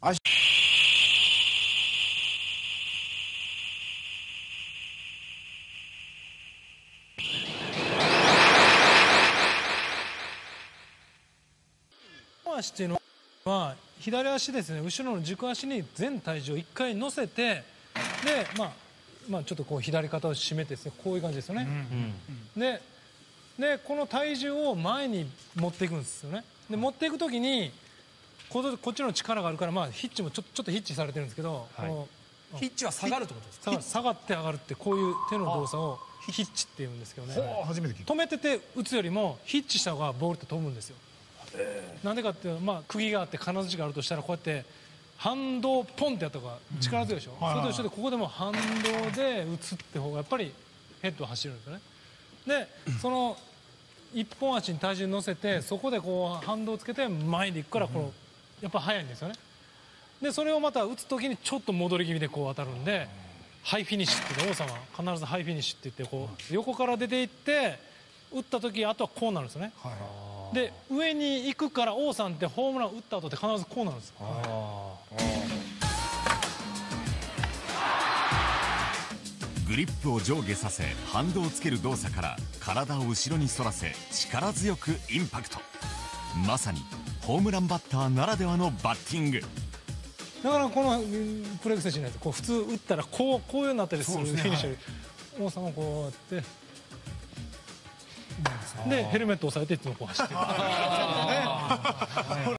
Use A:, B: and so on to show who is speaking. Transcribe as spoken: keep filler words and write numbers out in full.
A: 足
B: 足っていうのは左足ですね、後ろの軸足に全体重をいっかい乗せて、で、まあ、まあちょっとこう左肩を締めてですね、こういう感じですよね。うん、ででこの体重を前に持っていくんですよね。で持っていくときにこっちの力があるから、まあ、ヒッチもちょちょっとヒッチされてるんですけど、はい、この
C: ヒッチは下がるってことですか？
B: 下が下がって上がるって、こういう手の動作をヒッチって言うんですけどね。
A: 初めて聞いた。
B: 止めてて打つよりもヒッチした方がボールって飛ぶんですよ。なんでかっていうと、まあ、釘があって金槌があるとしたら、こうやって反動ポンってやった方が力強いでしょ、うん、それと一緒でここでも反動で打つって方がやっぱりヘッドは走るんですよね。でその一本足に体重乗せて、そこでこう反動をつけて前に行くから、このやっぱ速いんですよね。でそれをまた打つ時にちょっと戻り気味でこう当たるんで、ハイフィニッシュって王さんは必ずハイフィニッシュって言って、こう横から出ていって打った時、あとはこうなるんですよね。で上に行くから王さんってホームラン打った後って必ずこうなるんですよ。
D: グリップを上下させ反動をつける動作から体を後ろに反らせ力強くインパクト。まさにホームランバッターならではのバッティング。
B: だからこのプレクセしないと、こう普通打ったらこうこういうようになったりするフィニッシュより、王さんはこうやってでヘルメットを押さえていつもこう走ってる。